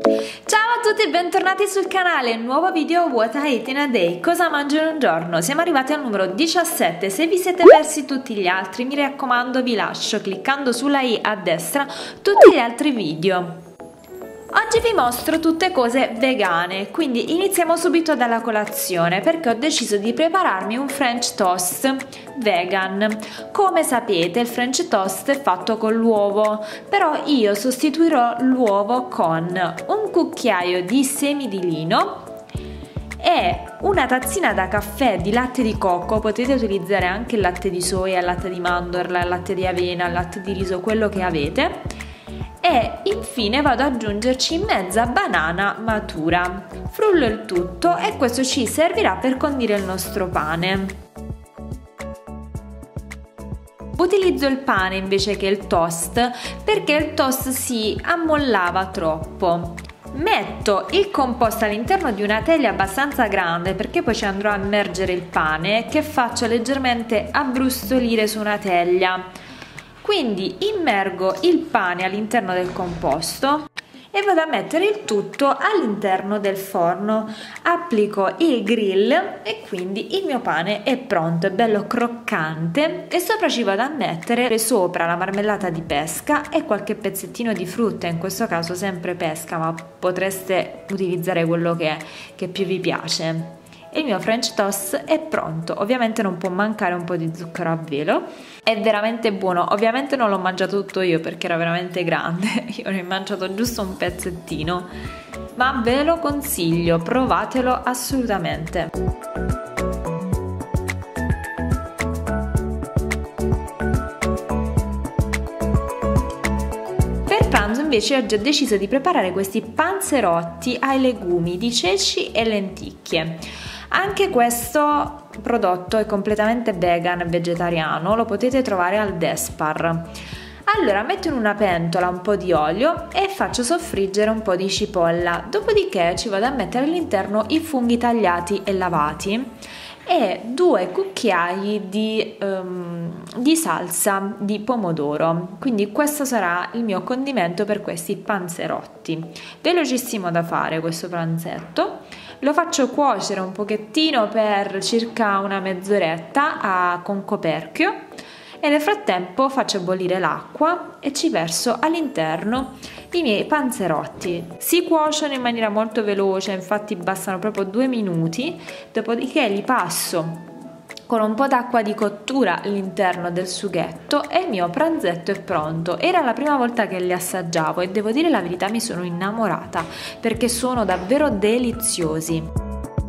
Ciao a tutti e bentornati sul canale, nuovo video What I Eat in a Day, cosa mangio in un giorno. Siamo arrivati al numero 17, se vi siete persi tutti gli altri mi raccomando vi lascio cliccando sulla i a destra tutti gli altri video. Oggi vi mostro tutte cose vegane, quindi iniziamo subito dalla colazione perché ho deciso di prepararmi un French toast vegan. Come sapete il French toast è fatto con l'uovo, però io sostituirò l'uovo con un cucchiaio di semi di lino e una tazzina da caffè di latte di cocco. Potete utilizzare anche il latte di soia, il latte di mandorla, il latte di avena, il latte di riso, quello che avete. E infine vado ad aggiungerci mezza banana matura. Frullo il tutto e questo ci servirà per condire il nostro pane. Utilizzo il pane invece che il toast perché il toast si ammollava troppo. Metto il composto all'interno di una teglia abbastanza grande perché poi ci andrò a immergere il pane, che faccio leggermente abbrustolire su una teglia. Quindi immergo il pane all'interno del composto e vado a mettere il tutto all'interno del forno. Applico il grill e quindi il mio pane è pronto, è bello croccante e sopra ci vado a mettere sopra la marmellata di pesca e qualche pezzettino di frutta, in questo caso sempre pesca, ma potreste utilizzare quello che più vi piace. Il mio French toast è pronto, ovviamente non può mancare un po' di zucchero a velo, è veramente buono. Ovviamente non l'ho mangiato tutto io perché era veramente grande, io ne ho mangiato giusto un pezzettino, ma ve lo consiglio, provatelo assolutamente. Per pranzo invece oggi ho deciso di preparare questi panzerotti ai legumi di ceci e lenticchie. Anche questo prodotto è completamente vegan e vegetariano, lo potete trovare al Despar. Allora metto in una pentola un po' di olio e faccio soffriggere un po' di cipolla, dopodiché ci vado a mettere all'interno i funghi tagliati e lavati e 2 cucchiai di salsa di pomodoro. Quindi questo sarà il mio condimento per questi panzerotti. Velocissimo da fare questo pranzetto. Lo faccio cuocere un pochettino per circa una mezz'oretta con coperchio e nel frattempo faccio bollire l'acqua e ci verso all'interno i miei panzerotti. Si cuociono in maniera molto veloce, infatti bastano proprio 2 minuti, dopodiché li passo con un po' d'acqua di cottura all'interno del sughetto e il mio pranzetto è pronto. Era la prima volta che li assaggiavo e devo dire la verità, mi sono innamorata perché sono davvero deliziosi.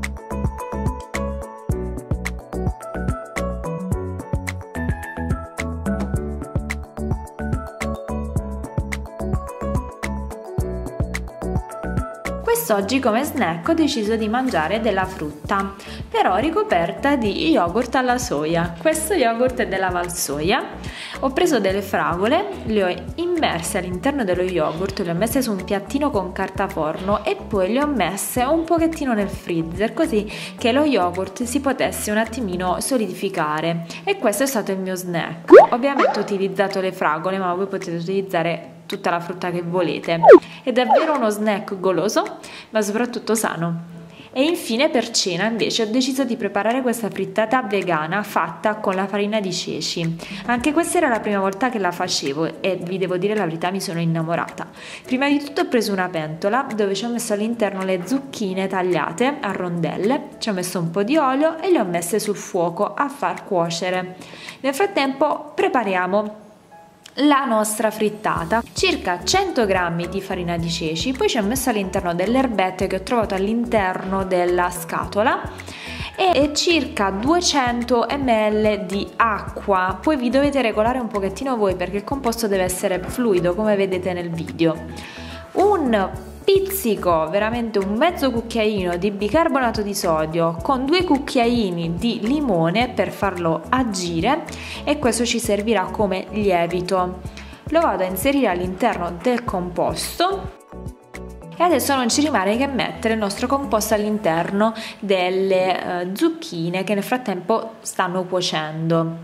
Quest'oggi come snack ho deciso di mangiare della frutta, però ricoperta di yogurt alla soia. Questo yogurt è della Valsoia. Ho preso delle fragole, le ho immerse all'interno dello yogurt, le ho messe su un piattino con carta forno e poi le ho messe un pochettino nel freezer così che lo yogurt si potesse un attimino solidificare. E questo è stato il mio snack. Ovviamente ho utilizzato le fragole, ma voi potete utilizzare tutta la frutta che volete. È davvero uno snack goloso ma soprattutto sano. E infine per cena invece ho deciso di preparare questa frittata vegana fatta con la farina di ceci. Anche questa era la prima volta che la facevo e vi devo dire la verità, mi sono innamorata. Prima di tutto ho preso una pentola dove ci ho messo all'interno le zucchine tagliate a rondelle, ci ho messo un po' di olio e le ho messe sul fuoco a far cuocere. Nel frattempo prepariamo la nostra frittata, circa 100 g di farina di ceci, poi ci ho messo all'interno delle erbette che ho trovato all'interno della scatola e circa 200 ml di acqua. Poi vi dovete regolare un pochettino voi perché il composto deve essere fluido come vedete nel video. Un pizzico, veramente un mezzo cucchiaino di bicarbonato di sodio con 2 cucchiaini di limone per farlo agire e questo ci servirà come lievito. Lo vado a inserire all'interno del composto e adesso non ci rimane che mettere il nostro composto all'interno delle zucchine che nel frattempo stanno cuocendo.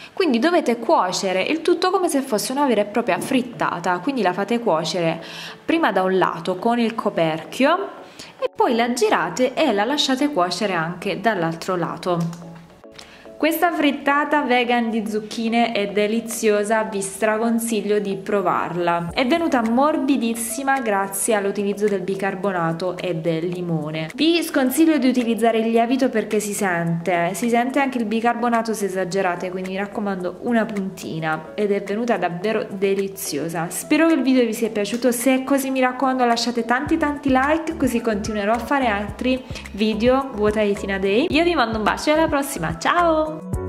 quindi dovete cuocere il tutto come se fosse una vera e propria frittata, quindi la fate cuocere prima da un lato con il coperchio e poi la girate e la lasciate cuocere anche dall'altro lato. Questa frittata vegan di zucchine è deliziosa, vi straconsiglio di provarla. È venuta morbidissima grazie all'utilizzo del bicarbonato e del limone. Vi sconsiglio di utilizzare il lievito perché si sente anche il bicarbonato se esagerate, quindi mi raccomando una puntina, ed è venuta davvero deliziosa. Spero che il video vi sia piaciuto, se è così mi raccomando lasciate tanti like, così continuerò a fare altri video vuota Eating a Day. Io vi mando un bacio e alla prossima, ciao!